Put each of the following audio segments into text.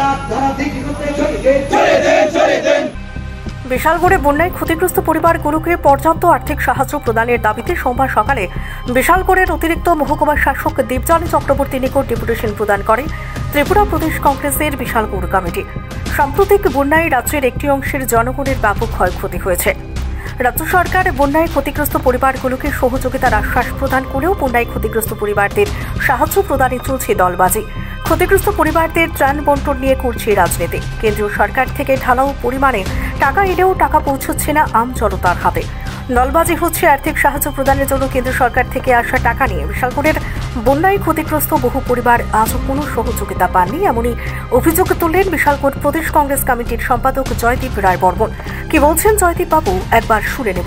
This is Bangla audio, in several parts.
বিশালগড়ে বন্যায় ক্ষতিগ্রস্ত পরিবারগুলোকে পর্যাপ্ত আর্থিক সাহায্য প্রদানের দাবিতে সোমবার সকালে বিশালগড়ের অতিরিক্ত মহকুমা শাসক দীপজানী চক্রবর্তী নিকট ডেপুটেশন প্রদান করে ত্রিপুরা প্রদেশ কংগ্রেসের বিশালগড় কমিটি। সাম্প্রতিক বন্যায় রাজ্যের একটি অংশের জনগণের ব্যাপক ক্ষয়ক্ষতি হয়েছে। রাজ্য সরকার বন্যায় ক্ষতিগ্রস্ত পরিবারগুলোকে সহযোগিতার আশ্বাস প্রদান করেও বন্যায় ক্ষতিগ্রস্ত পরিবারদের সাহায্য প্রদানে চলছে দলবাজি। ক্ষতিগ্রস্ত পরিবারদের ত্রাণ বন্টন নিয়ে করছে রাজনীতি। কেন্দ্রীয় সরকার থেকে ঢালাও পরিমাণে টাকা এলেও টাকা পৌঁছচ্ছে না আম জনতার হাতে। দলবাজি হচ্ছে আর্থিক সাহায্য প্রদানের জন্য কেন্দ্র সরকার থেকে আসা টাকা নিয়ে বিশালগড়ের বন্যায় ক্ষতিগ্রস্ত বহু পরিবার আজও কোনো সহযোগিতা পাননি, এমনই অভিযোগ তুললেন বিশালগড় প্রদেশ কংগ্রেস কমিটির সম্পাদক জয়দীপ রায় বর্মন। কি বলছেন জয়দীপ বাবু, একবার শুনে নেব।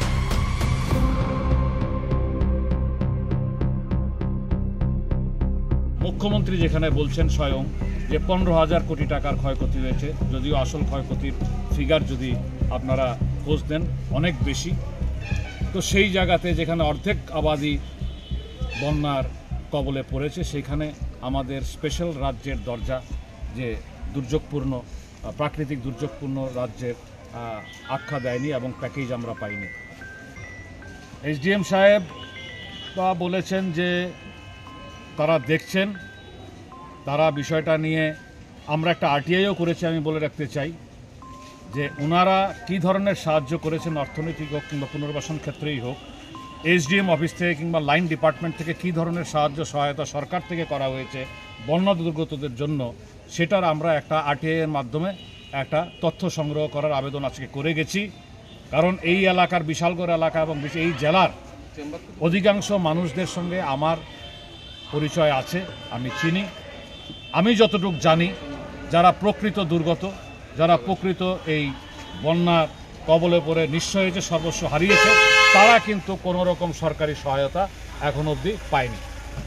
মুখ্যমন্ত্রী যেখানে বলছেন স্বয়ং যে 15,000 কোটি টাকার ক্ষয়ক্ষতি হয়েছে, যদিও আসল ক্ষয়ক্ষতির ফিগার যদি আপনারা খোঁজ দেন অনেক বেশি, তো সেই জায়গাতে যেখানে অর্ধেক আবাদি বন্যার কবলে পড়েছে সেখানে আমাদের স্পেশাল রাজ্যের দরজা, যে দুর্যোগপূর্ণ প্রাকৃতিক দুর্যোগপূর্ণ রাজ্যের আখ্যা দেয়নি এবং প্যাকেজ আমরা পাইনি। এসডিএম সাহেব বলেছেন যে তারা দেখছেন, তারা বিষয়টা নিয়ে আমরা একটা আরটিআইও করেছি। আমি বলে রাখতে চাই যে ওনারা কী ধরনের সাহায্য করেছেন, অর্থনৈতিক হোক কিংবা পুনর্বাসন ক্ষেত্রেই হোক, এসডিএম অফিস থেকে কিংবা লাইন ডিপার্টমেন্ট থেকে কী ধরনের সাহায্য সহায়তা সরকার থেকে করা হয়েছে বন্যা দুর্গতদের জন্য, সেটার আমরা একটা আরটিআইয়ের মাধ্যমে একটা তথ্য সংগ্রহ করার আবেদন আজকে করে গেছি। কারণ এই এলাকার, বিশালগড় এলাকা এবং এই জেলার অধিকাংশ মানুষদের সঙ্গে আমার পরিচয় আছে, আমি চিনি। আমি যতটুকু জানি, যারা প্রকৃত দুর্গত, যারা প্রকৃত এই বন্যার কবলে পড়ে নিঃস্ব হয়েছে, সর্বস্ব হারিয়েছে, তারা কিন্তু কোনো রকম সরকারি সহায়তা এখন অবধি পায়নি।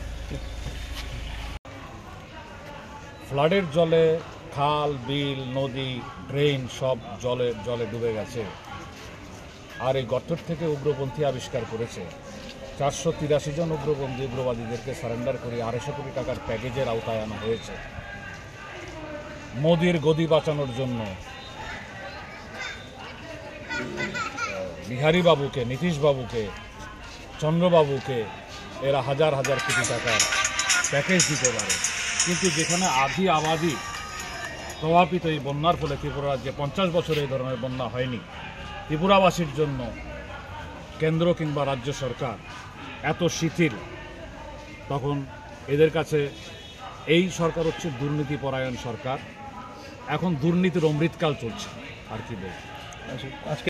ফ্লাডের জলে খাল, বিল, নদী, ড্রেন সব জলে ডুবে গেছে। আর এই গর্ত থেকে উগ্রপন্থী আবিষ্কার করেছে। 483 জন উগ্রবাদীদেরকে সারেন্ডার করে 250 কোটি টাকার প্যাকেজের আওতায় আনা হয়েছে। মোদির গদি বাঁচানোর জন্য বিহারী বাবুকে, নীতিশ বাবুকে, চন্দ্রবাবুকে এরা হাজার হাজার কোটি টাকার প্যাকেজ দিতে পারে। কিন্তু যেখানে আদি আবাদি প্রভাবিত এই বন্যার ফলে ত্রিপুরা রাজ্যে 50 বছরে এই ধরনের বন্যা হয়নি, ত্রিপুরাবাসীর জন্য কেন্দ্র কিংবা রাজ্য সরকার এত শিথিল, তখন এদের কাছে এই সরকার হচ্ছে দুর্নীতিপরায়ণ সরকার। এখন দুর্নীতির অমৃতকাল চলছে, আর কি বলবো।